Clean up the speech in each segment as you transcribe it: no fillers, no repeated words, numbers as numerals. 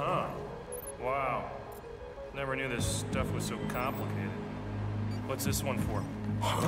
Huh. Wow. Never knew this stuff was so complicated. What's this one for? Huh?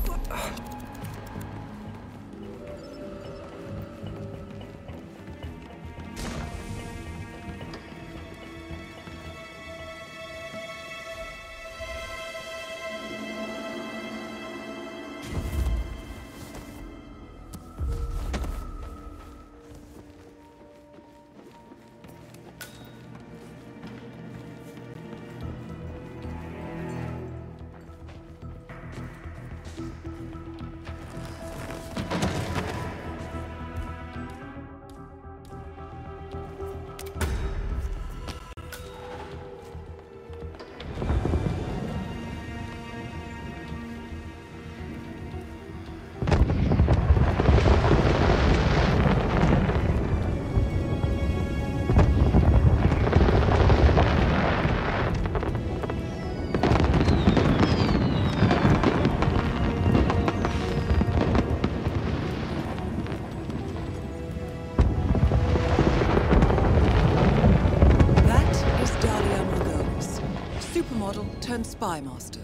Turned spy master.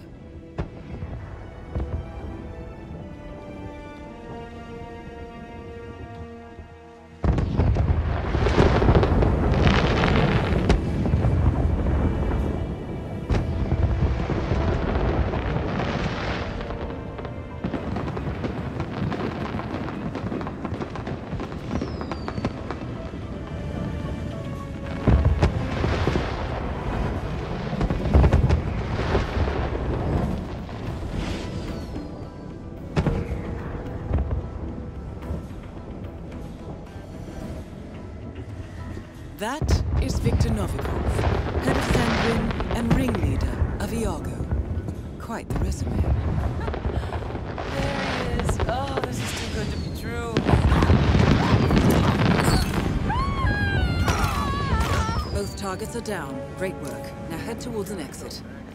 That is Victor Novikov, head of Sanguine and ringleader of Iago. Quite the resume. There he is. Oh, this is too good to be true. Both targets are down. Great work. Now head towards an exit.